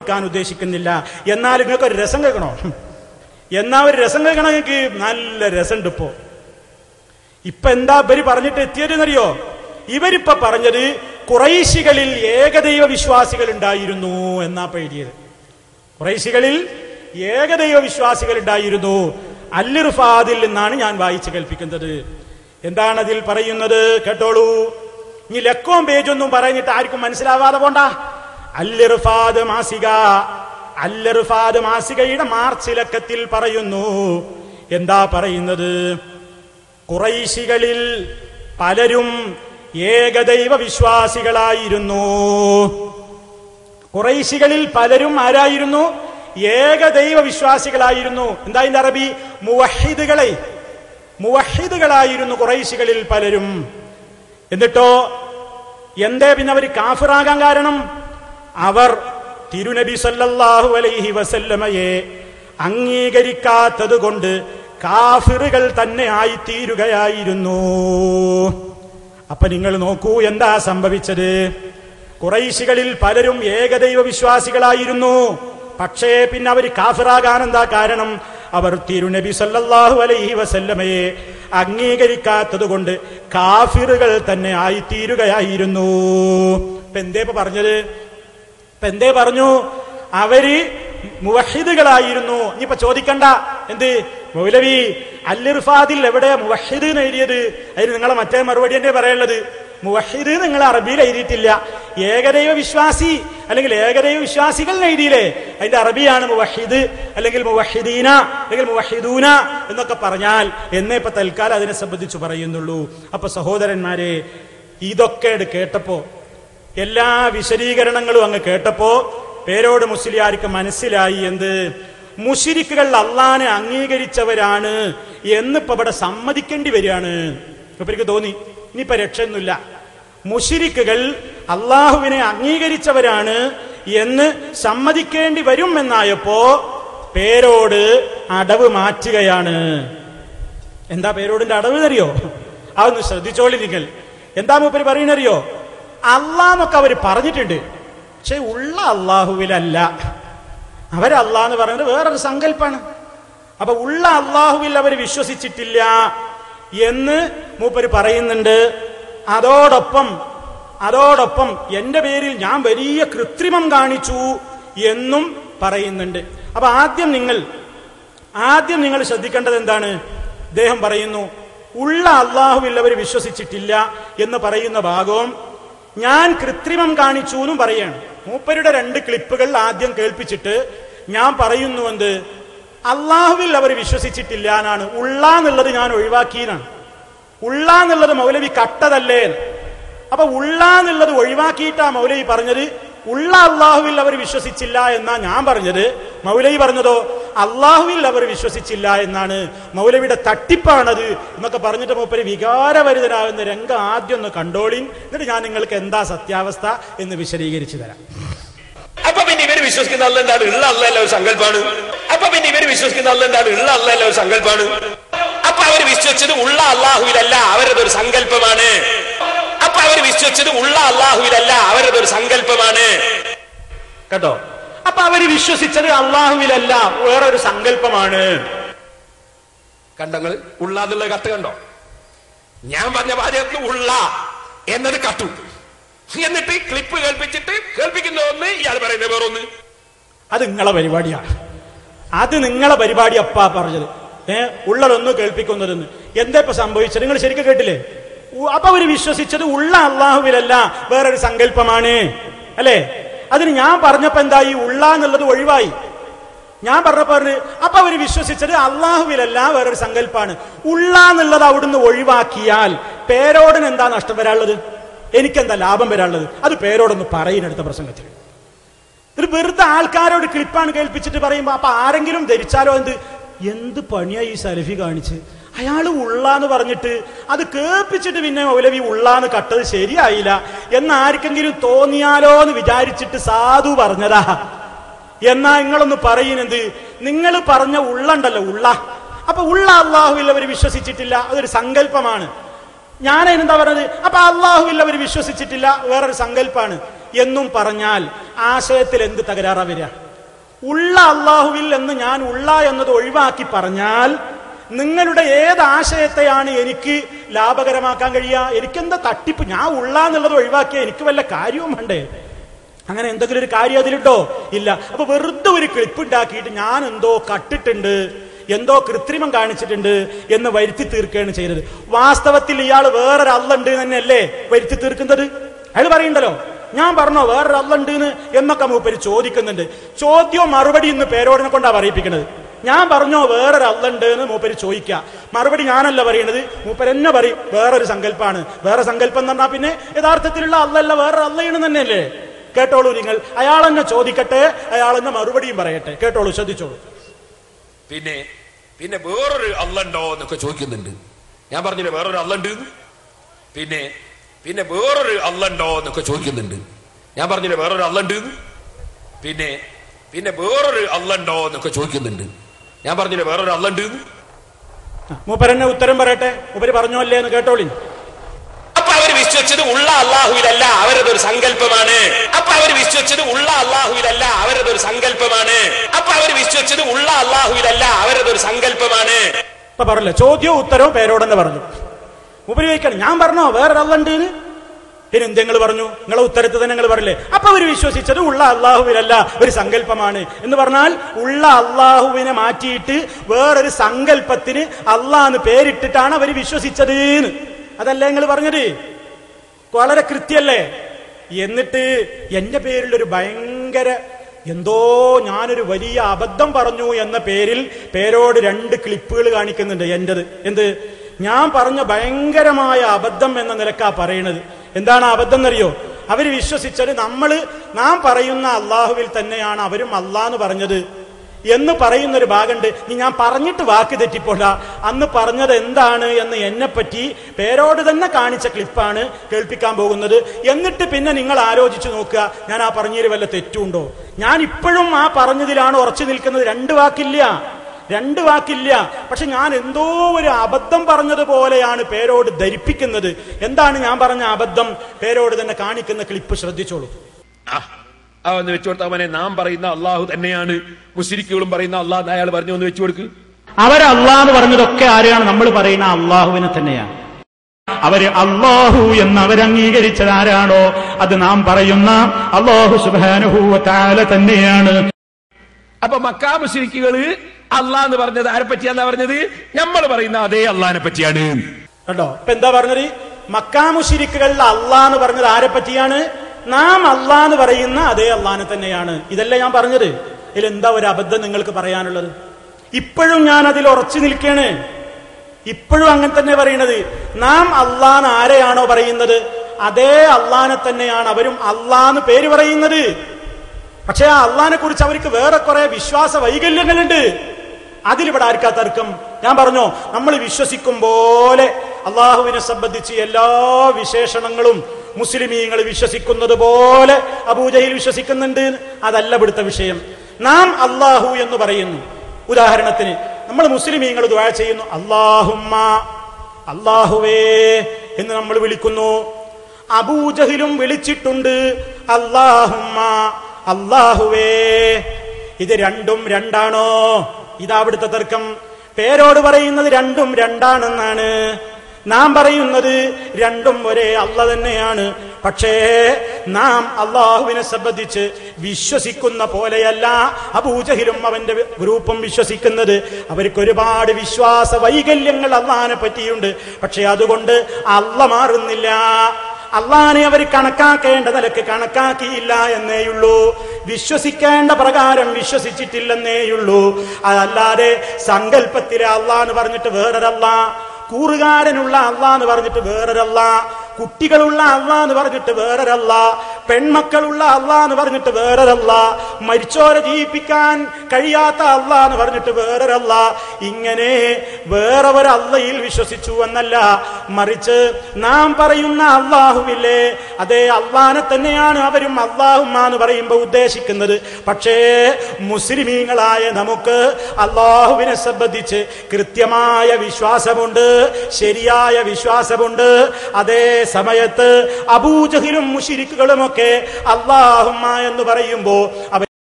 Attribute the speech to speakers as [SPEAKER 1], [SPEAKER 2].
[SPEAKER 1] ഉദ്ദേശിക്കുന്നില്ല. എന്നാൽ നിങ്ങൾക്ക് ഒരു രസം കേൾക്കണോ? എന്നാ ഒരു രസം കേൾക്കണോ? നിങ്ങൾക്ക് നല്ല രസമുണ്ട്. ഇപ്പൊ എന്താ ഇവര് പറഞ്ഞിട്ട് എത്തിയതെന്നറിയോ? ഇവരിപ്പൊ പറഞ്ഞത് ഖുറൈശികളിൽ ഏകദൈവ വിശ്വാസികൾ ഉണ്ടായിരുന്നു എന്നാ എഴുതിയത്. ഖുറൈശികളിൽ ഏകദൈവ വിശ്വാസികൾ ഉണ്ടായിരുന്നു. അൽ-ഇർഫാദിൽ നിന്നാണ് ഞാൻ വായിച്ചു കേൾപ്പിക്കുന്നത്. എന്താണ് അതിൽ പറയുന്നത് കേട്ടോളൂ. ഇനി ലക്കവും പേജൊന്നും പറഞ്ഞിട്ട് ആർക്കും മനസ്സിലാവാതെ പോണ്ട. അൽ-ഇർഫാദ് മാസിക, അൽ-ഇർഫാദ് മാസികയുടെ മാർച്ച് ലക്കത്തിൽ പറയുന്നു. എന്താ പറയുന്നത്? ഖുറൈശികളിൽ പലരും ഏകദൈവ വിശ്വാസികളായിരുന്നു. ഖുറൈശികളിൽ പലരും ആരായിരുന്നു? ഏകദൈവ വിശ്വാസികളായിരുന്നു. എന്താ ഇതിന്റെ അറബി? മുവഹിദുകളായിരുന്നു ഖുറൈശികളിൽ പലരും. എന്നിട്ടോ എന്തേ പിന്നെ അവർ കാഫിറാകാൻ കാരണം? അവർ തിരുനബി സല്ലല്ലാഹു അലൈഹി വസല്ലമയെ അംഗീകരിക്കാത്തത് കൊണ്ട് കാഫിറുകൾ തന്നെ ആയിത്തീരുകയായിരുന്നു. അപ്പൊ നിങ്ങൾ നോക്കൂ എന്താ സംഭവിച്ചത്. ഖുറൈശികളിൽ പലരും ഏകദൈവ വിശ്വാസികളായിരുന്നു. പക്ഷേ പിന്നെ അവർ കാഫിറാകാൻ എന്താ കാരണം? അവർ തിരുനബി സല്ലല്ലാഹു അലൈഹി വസല്ലമയെ അംഗീകരിക്കാത്തത് കൊണ്ട് കാഫിറുകൾ തന്നെ ആയിത്തീരുകയായിരുന്നു. ഇപ്പൊ എന്തേ പറഞ്ഞത്? ഇപ്പൊ എന്തേ പറഞ്ഞു? അവര് മുവഹിദുകളായിരുന്നു. ഇനിയിപ്പൊ ചോദിക്കണ്ട എന്ത് മൗലവി അൽ-ഇർഫാദിൽ എവിടെ മുവഹിദ് എന്ന് എഴുതിയത്? അതിന് നിങ്ങളെ മറ്റേ മറുപടി എന്നെ പറയുള്ളത്. മുവഹിദ് നിങ്ങൾ അറബിയിൽ എഴുതിയിട്ടില്ല. ഏകദൈവ വിശ്വാസി അല്ലെങ്കിൽ ഏകദൈവ വിശ്വാസികൾ എഴുതിയില്ലേ? അതിന്റെ അറബിയാണ് മുവഹിദ് അല്ലെങ്കിൽ മുവഹിദീന അല്ലെങ്കിൽ മുവഹിദൂന എന്നൊക്കെ പറഞ്ഞാൽ എന്നേ ഇപ്പൊ തൽക്കാലം അതിനെ സംബന്ധിച്ച് പറയുന്നുള്ളൂ. അപ്പൊ സഹോദരന്മാരെ, ഇതൊക്കെ കേട്ടപ്പോ, എല്ലാ വിശദീകരണങ്ങളും അങ്ങ് കേട്ടപ്പോ പേരോട് മുസ്ലിയാർക്ക് മനസ്സിലായി എന്ത്? മുശ്രിക്കുകൾ അള്ളാനെ അംഗീകരിച്ചവരാണ് എന്നിപ്പോ ഇവിടെ സമ്മതിക്കേണ്ടി വരികയാണ്. ഇപ്പൊ എനിക്ക് തോന്നി ഇനിയിപ്പോ രക്ഷയൊന്നുമില്ല. മുശ്രിക്കുകൾ അള്ളാഹുവിനെ അംഗീകരിച്ചവരാണ് എന്ന് സമ്മതിക്കേണ്ടി വരും എന്നായപ്പോ പേരോട് അടവ് മാറ്റുകയാണ്. എന്താ പേരോടിന്റെ അടവ് അറിയോ? അതൊന്ന് ശ്രദ്ധിച്ചോളി നിങ്ങൾ. എന്താ മൂപ്പര് പറയുന്നറിയോ? അള്ളാന്നൊക്കെ അവര് പറഞ്ഞിട്ടുണ്ട്, പക്ഷെ ഉള്ള അള്ളാഹുവിലല്ല. അവരല്ലാന്ന് പറയുന്നത് വേറൊരു സങ്കല്പാണ്. അപ്പൊ ഉള്ള അള്ളാഹുവിൽ അവർ വിശ്വസിച്ചിട്ടില്ല എന്ന് മൂപ്പര് പറയുന്നുണ്ട്. അതോടൊപ്പം എന്റെ പേരിൽ ഞാൻ വലിയ കൃത്രിമം കാണിച്ചു എന്നും പറയുന്നുണ്ട്. അപ്പൊ ആദ്യം നിങ്ങൾ ശ്രദ്ധിക്കേണ്ടത് എന്താണ്? അദ്ദേഹം പറയുന്നു ഉള്ള അള്ളാഹുവിൽ അവർ വിശ്വസിച്ചിട്ടില്ല എന്ന് പറയുന്ന ഭാഗവും ഞാൻ കൃത്രിമം കാണിച്ചു എന്നും പറയാണ്. മൂപ്പരുടെ 2 ക്ലിപ്പുകൾ ആദ്യം കേൾപ്പിച്ചിട്ട് ഞാൻ പറയുന്നു എന്ത്? അള്ളാഹുവിൽ അവർ വിശ്വസിച്ചിട്ടില്ല എന്നാണ്. ഉള്ള എന്നുള്ളത് ഞാൻ ഒഴിവാക്കിയെന്നാണ്. ഉള്ള എന്നുള്ളത് മൗലവി കട്ടതല്ലേ? അപ്പൊ ഉള്ള എന്നുള്ളത് ഒഴിവാക്കിയിട്ടാ മൗലവി പറഞ്ഞത് ഉള്ള അള്ളാഹുവിൽ അവർ വിശ്വസിച്ചില്ല എന്നാ ഞാൻ പറഞ്ഞത്. മൗലവി പറഞ്ഞതോ അള്ളാഹുവിൽ അവർ വിശ്വസിച്ചില്ല എന്നാണ്. മൗലവിയുടെ തട്ടിപ്പാണത് എന്നൊക്കെ പറഞ്ഞിട്ട് മൂപ്പര് വികാരഭരിതനാകുന്ന രംഗം ആദ്യം ഒന്ന് കണ്ടോളിൻ. എന്നിട്ട് ഞാൻ നിങ്ങൾക്ക് എന്താ സത്യാവസ്ഥ എന്ന് വിശദീകരിച്ചു തരാം.
[SPEAKER 2] അപ്പൊ പിന്നെ ഇവര് വിശ്വസിക്കുന്ന അല്ല എന്താണ്? ഉള്ള അല്ല ഒരു സങ്കല്പാണ്. അപ്പൊ പിന്നെ ഇവര് വിശ്വസിക്കുന്ന അല്ല എന്താണ്? ഉള്ള അല്ല ഒരു സങ്കല്പാണ്. അപ്പൊ അവര് വിശ്വസിച്ചത് ഉള്ള അള്ളാഹുവിലല്ല, അവരതൊരു സങ്കല്പമാണ്. അപ്പൊ അവര് വിശ്വസിച്ചത് ഉള്ള അള്ളാഹുവിലല്ല, അവരതൊരു സങ്കല്പമാണ്.
[SPEAKER 1] കേട്ടോ? അപ്പൊ അവര് വിശ്വസിച്ചത് അള്ളാഹുവിലല്ല, വേറൊരു സങ്കല്പമാണ്.
[SPEAKER 2] കണ്ടങ്ങൾ ഉള്ള എന്നുള്ള കത്ത് കണ്ടോ? ഞാൻ പറഞ്ഞ വാചകത്തിൽ ഉള്ള എന്നത് കത്തു. എന്നിട്ട് ക്ലിപ്പ് കേൾപ്പിക്കുന്ന ഒന്ന്, ഇയാൾ പറയുന്ന വേറൊന്ന്.
[SPEAKER 1] അത് നിങ്ങളെ പരിപാടിയാണ്. അത് നിങ്ങളെ പരിപാടി അപ്പാ പറഞ്ഞത്. ഉള്ളതൊന്ന് കേൾപ്പിക്കുന്നതെന്ന്. എന്താ ഇപ്പൊ സംഭവിച്ചത്? നിങ്ങൾ ശരിക്കും കേട്ടില്ലേ? അപ്പൊ അവര് വിശ്വസിച്ചത് ഉള്ള അള്ളാഹുവിലല്ല, വേറൊരു സങ്കല്പമാണ് അല്ലേ? അതിന് ഞാൻ പറഞ്ഞപ്പോ എന്തായി? ഉള്ള എന്നുള്ളത് ഒഴിവായി. ഞാൻ പറഞ്ഞപ്പോ അപ്പൊ അവര് വിശ്വസിച്ചത് അള്ളാഹുവിലല്ല, വേറൊരു സങ്കല്പാണ്. ഉള്ള എന്നുള്ളത് അവിടുന്ന് ഒഴിവാക്കിയാൽ പേരോടിന് എന്താ നഷ്ടം വരാനുള്ളത്? എനിക്കെന്താ ലാഭം വരാനുള്ളത്? അത് പേരോടൊന്ന് പറയുന്നടുത്ത പ്രസംഗത്തിൽ. ഒരു വെറുതെ ആൾക്കാരോട് ക്ലിപ്പാണ് കേൾപ്പിച്ചിട്ട് പറയുമ്പോ അപ്പൊ ആരെങ്കിലും ധരിച്ചാലോ എന്ത് പണിയാ ഈ സലഫി കാണിച്ച്? അയാൾ ഉള്ളാന്ന് പറഞ്ഞിട്ട് അത് കേൾപ്പിച്ചിട്ട് പിന്നെ മൗലവി ഉള്ളാന്ന് കട്ടത് ശരിയായില്ല എന്നാർക്കെങ്കിലും തോന്നിയാലോ എന്ന് വിചാരിച്ചിട്ട് സാധു പറഞ്ഞതാ. എന്നാ നിങ്ങളൊന്ന് പറയുന്നത്, നിങ്ങൾ പറഞ്ഞ ഉള്ളണ്ടല്ലോ ഉള്ള, അപ്പൊ ഉള്ള അള്ളാഹുവിൽ അവർ വിശ്വസിച്ചിട്ടില്ല, അതൊരു സങ്കല്പമാണ്. ഞാനതിനെന്താ പറഞ്ഞത്? അപ്പൊ അള്ളാഹുവിൽ അവർ വിശ്വസിച്ചിട്ടില്ല, വേറൊരു സങ്കല്പാണ് എന്നും പറഞ്ഞാൽ ആശയത്തിൽ എന്ത് തകരാറാ വരിക? ഉള്ള അള്ളാഹുവിൽ എന്ന് ഞാൻ ഉള്ള എന്നത് ഒഴിവാക്കി പറഞ്ഞാൽ നിങ്ങളുടെ ഏത് ആശയത്തെയാണ് എനിക്ക് ലാഭകരമാക്കാൻ കഴിയുക? എനിക്കെന്താ തട്ടിപ്പ്? ഞാൻ ഉള്ള എന്നുള്ളത് ഒഴിവാക്കിയ എനിക്ക് വല്ല കാര്യവും വേണ്ടേ? അങ്ങനെ എന്തെങ്കിലും ഒരു കാര്യം അതിലുണ്ടോ? ഇല്ല. അപ്പൊ വെറുതെ ഒരു ക്ലിപ്പ് ഉണ്ടാക്കിയിട്ട് ഞാൻ എന്തോ കട്ടിട്ടുണ്ട്, എന്തോ കൃത്രിമം കാണിച്ചിട്ടുണ്ട് എന്ന് വരുത്തി തീർക്കുകയാണ് ചെയ്തത്. വാസ്തവത്തിൽ ഇയാൾ വേറൊരു അള്ളുണ്ട് തന്നെയല്ലേ വരുത്തി തീർക്കുന്നത്? അയാൾ പറയണ്ടല്ലോ, ഞാൻ പറഞ്ഞോ വേറൊരു അള്ളുണ്ട് എന്നൊക്കെ മൂപ്പര് ചോദിക്കുന്നുണ്ട്. ചോദ്യവും മറുപടി ഇന്ന് പേരോടിനെ കൊണ്ടാ പറയിപ്പിക്കുന്നത്. ഞാൻ പറഞ്ഞോ വേറൊരു അള്ളുണ്ട് എന്ന് മൂപ്പര് ചോദിക്കുക, മറുപടി ഞാനല്ല പറയണത്, മൂപ്പരെന്നെ പറയും വേറൊരു സങ്കല്പമാണ്. വേറെ സങ്കല്പം എന്ന് പറഞ്ഞാൽ പിന്നെ യഥാർത്ഥത്തിലുള്ള അള്ളല്ല വേറൊരു അള്ളയാണ് തന്നെയല്ലേ? കേട്ടോളൂ നിങ്ങൾ, അയാളെന്നെ ചോദിക്കട്ടെ, അയാളെന്നെ മറുപടിയും പറയട്ടെ. കേട്ടോളൂ, ശ്രദ്ധിച്ചോളൂ.
[SPEAKER 2] പിന്നെ വേറൊരു അള്ളുണ്ടോ എന്നൊക്കെ ചോദിക്കുന്നുണ്ട്. ഞാൻ പറഞ്ഞില്ലേ വേറൊരു അള്ളുണ്ട്. പിന്നെ വേറൊരു അള്ളുണ്ടോ എന്നൊക്കെ ചോദിക്കുന്നുണ്ട്. ഞാൻ പറഞ്ഞില്ലേ വേറൊരു അള്ളുണ്ട്. പിന്നെ വേറൊരു അള്ളുണ്ടോ എന്നൊക്കെ ചോദിക്കുന്നുണ്ട്. ഞാൻ പറഞ്ഞില്ലേ വേറൊരു അള്ളുണ്ട്.
[SPEAKER 1] മൂപ്പരെന്നെ ഉത്തരം പറയട്ടെ, മൂപ്പര് പറഞ്ഞോ അല്ലേ എന്ന് കേട്ടോളി.
[SPEAKER 2] അപ്പൊ അവര് വിശ്വസിച്ചത് ഉള്ള അള്ളാഹുവിലല്ല, അവരതൊരു സങ്കല്പമാണ്. അപ്പൊ അവര് വിശ്വസിച്ചത് ഉള്ള അള്ളാഹുവിലല്ല, അവരതൊരു സങ്കല്പമാണ്. അപ്പൊ അവര് വിശ്വസിച്ചത് ഉള്ള അള്ളാഹുവിലല്ല, അവരതൊരു സങ്കല്പമാണ്.
[SPEAKER 1] ഇപ്പൊ പറഞ്ഞില്ലേ, ചോദ്യവും ഉത്തരവും പേരോടെന്ന് പറഞ്ഞു. മൂപ്പര് ചോദിക്കണം, ഞാൻ പറഞ്ഞോ വേറൊരു അള്ളുണ്ട്? പിന്നെ എന്തെങ്കിലും പറഞ്ഞു, നിങ്ങളെ ഉത്തരത്തിൽ തന്നെ നിങ്ങൾ പറഞ്ഞില്ലേ. അപ്പൊ അവര് വിശ്വസിച്ചത് ഉള്ള അള്ളാഹുവിലല്ല, ഒരു സങ്കല്പമാണ് എന്ന് പറഞ്ഞാൽ ഉള്ള അള്ളാഹുവിനെ മാറ്റിയിട്ട് വേറൊരു സങ്കല്പത്തിന് അള്ളാന്ന് പേരിട്ടിട്ടാണ് അവര് വിശ്വസിച്ചത്. അതല്ലേ നിങ്ങൾ പറഞ്ഞത്? വളരെ കൃത്യല്ലേ? എന്നിട്ട് എന്റെ പേരിലൊരു ഭയങ്കര എന്തോ ഞാനൊരു വലിയ അബദ്ധം പറഞ്ഞു എന്ന പേരിൽ പേരോട് 2 ക്ലിപ്പുകൾ കാണിക്കുന്നുണ്ട്. എന്റേത് എന്ത്? ഞാൻ പറഞ്ഞ ഭയങ്കരമായ അബദ്ധം എന്ന നിലക്കാ പറയണത്. എന്താണ് അബദ്ധം എന്നറിയോ? അവര് വിശ്വസിച്ചത് നാം പറയുന്ന അള്ളാഹുവിൽ തന്നെയാണ് അവരും അള്ളാന്ന് പറഞ്ഞത് എന്ന് പറയുന്നൊരു ഭാഗമുണ്ട്. ഞാൻ പറഞ്ഞിട്ട് വാക്ക് തെറ്റിപ്പോല, അന്ന് പറഞ്ഞത് എന്താണ് എന്ന് എന്നെപ്പറ്റി പേരോട് തന്നെ കാണിച്ച ക്ലിപ്പാണ് കേൾപ്പിക്കാൻ പോകുന്നത്. എന്നിട്ട് പിന്നെ നിങ്ങൾ ആലോചിച്ചു നോക്കുക, ഞാൻ ആ പറഞ്ഞതിൽ വല്ല തെറ്റുണ്ടോ? ഞാൻ ഇപ്പോഴും ആ പറഞ്ഞതിലാണ് ഉറച്ചു നിൽക്കുന്നത്. 2 വാക്കില്ല. പക്ഷെ ഞാൻ എന്തോ ഒരു അബദ്ധം പറഞ്ഞതുപോലെയാണ് പേരോട് ധരിപ്പിക്കുന്നത്. എന്താണ് ഞാൻ പറഞ്ഞ അബദ്ധം? പേരോട് തന്നെ കാണിക്കുന്ന ക്ലിപ്പ് ശ്രദ്ധിച്ചോളൂ.
[SPEAKER 2] ഒന്ന് വെച്ചു കൊടുത്താൽ മോനെ, നാം പറയുന്ന അള്ളാഹു തന്നെയാണ് മുശ്രിക്കുകളും പറയുന്ന അള്ളാഹ് അയാൾ പറഞ്ഞു ഒന്ന് വെച്ചു കൊടുക്ക്.
[SPEAKER 1] അവരല്ലാന്ന് പറഞ്ഞതൊക്കെ ആരെയാണ്? നമ്മൾ പറയുന്ന അള്ളാഹുവിനെ തന്നെയാണ്. അവര് അള്ളാഹു എന്ന് അവരംഗീകരിച്ചത് ആരാണോ അത് നാം പറയുന്ന അള്ളാഹു സുബ്ഹാനഹു വ തആല തന്നെയാണ്.
[SPEAKER 2] അപ്പൊ മക്കാ മുശ്രിക്കുകള് അള്ളാഹ് എന്ന് പറഞ്ഞത് ആരെ പറ്റിയാന്നാ പറഞ്ഞത്? നമ്മൾ പറയുന്ന അതേ അള്ളാഹിനെ പറ്റിയാണ്.
[SPEAKER 1] കേട്ടോ, ഇപ്പൊ എന്താ പറഞ്ഞത്? മക്കാ മുശ്രിക്കുകളിൽ അള്ളാഹ് എന്ന് പറഞ്ഞത് ആരെ പറ്റിയാണ്? നാം അള്ളാഹ് എന്ന് പറയുന്ന അതേ അള്ളാഹിനെ തന്നെയാണ്. ഇതല്ലേ ഞാൻ പറഞ്ഞത്? ഇതിലെന്താ ഒരു അബദ്ധം നിങ്ങൾക്ക് പറയാനുള്ളത്? ഇപ്പോഴും ഞാൻ അതിൽ ഉറച്ചു നിൽക്കുകയാണ്. ഇപ്പോഴും അങ്ങനെ തന്നെ പറയണത്. നാം അള്ളാഹ് ആരെയാണോ പറയുന്നത് അതേ അള്ളാഹിനെ തന്നെയാണ് അവരും അള്ളാഹ് പേര് പറയുന്നത്. പക്ഷെ ആ അള്ളാഹിനെ കുറിച്ച് അവർക്ക് വേറെ കുറെ വിശ്വാസ വൈകല്യങ്ങളുണ്ട്. അതിലിവിടെ ആർക്കാ തർക്കം? ഞാൻ പറഞ്ഞോ, നമ്മൾ വിശ്വസിക്കും പോലെ അള്ളാഹുവിനെ സംബന്ധിച്ച് എല്ലാ വിശേഷണങ്ങളും മുസ്ലിമീങ്ങൾ വിശ്വസിക്കുന്നത് പോലെ അബൂജഹിൽ വിശ്വസിക്കുന്നുണ്ട്. അതല്ല ഇവിടുത്തെ വിഷയം. നാം അള്ളാഹു എന്ന് പറയുന്നു. ഉദാഹരണത്തിന് നമ്മൾ മുസ്ലിമീങ്ങൾ ദുആ ചെയ്യുന്നു, അല്ലാഹുമ്മ, അല്ലാഹുവേ എന്ന് നമ്മൾ വിളിക്കുന്നു. അബൂജഹിലും വിളിച്ചിട്ടുണ്ട്, അല്ലാഹുമ്മ, അല്ലാഹുവേ. ഇത് രണ്ടും രണ്ടാണോ? ഇതാ അവിടുത്തെ തർക്കം. പേരോട് പറയുന്നത് രണ്ടും രണ്ടാണെന്നാണ്. നാം പറയുന്നത് രണ്ടും ഒരേ അല്ല തന്നെയാണ്. പക്ഷേ നാം അള്ളാഹുവിനെ സംബന്ധിച്ച് വിശ്വസിക്കുന്ന പോലെയല്ല അബൂജഹിലും അവന്റെ ഗ്രൂപ്പും വിശ്വസിക്കുന്നത്. അവർക്ക് ഒരുപാട് വിശ്വാസ വൈകല്യങ്ങൾ അള്ളാഹിനെ പറ്റിയുണ്ട്. പക്ഷെ അതുകൊണ്ട് അല്ല മാറുന്നില്ല. അള്ളാഹിനെ അവർ കണക്കാക്കേണ്ട നിലക്ക് കണക്കാക്കിയില്ല എന്നേയുള്ളൂ. വിശ്വസിക്കേണ്ട പ്രകാരം വിശ്വസിച്ചിട്ടില്ലെന്നേയുള്ളൂ. അതല്ലാതെ സങ്കല്പത്തിലെ അള്ളാഹ് എന്ന് പറഞ്ഞിട്ട് വേറൊരല്ല, കൂറുകാരനുള്ള അള്ളാഹ് എന്ന് പറഞ്ഞിട്ട് വേറൊരല്ല, കുട്ടികളുള്ള അള്ളാഹ് എന്ന് പറഞ്ഞിട്ട് വേറൊരല്ല, പെൺമക്കളുള്ള അള്ളാഹ് എന്ന് പറഞ്ഞിട്ട് വേറൊരല്ല, മരിച്ചോരെ ജീവിപ്പിക്കാൻ കഴിയാത്ത അള്ളാഹ് എന്ന് പറഞ്ഞിട്ട് വേറൊരല്ല. ഇങ്ങനെ വേറെ ഒരു അള്ളയിൽ വിശ്വസിച്ചു എന്നല്ല, മറിച്ച് നാം പറയുന്ന അള്ളാഹുവില്ലേ അതേ അള്ളാഹിനെ തന്നെയാണ് അവരും അള്ളാഹുമ്മ എന്ന് പറയുമ്പോൾ ഉദ്ദേശിക്കുന്നത്. പക്ഷേ മുസ്ലിമീങ്ങളായ നമുക്ക് അള്ളാഹുവിനെ സംബന്ധിച്ച് കൃത്യമായ വിശ്വാസമുണ്ട്, ശരിയായ വിശ്വാസമുണ്ട്. അതേ സമയത്ത് അബൂജഹിലും മുശ്രിക്കുകളും നോക്കേ, അല്ലാഹുമ്മ എന്ന് പറയുമ്പോ